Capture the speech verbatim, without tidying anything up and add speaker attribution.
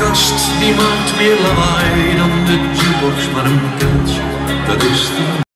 Speaker 1: kast die maakt meer lawaai dan de jukebox, maar een kuiltje, dat is die.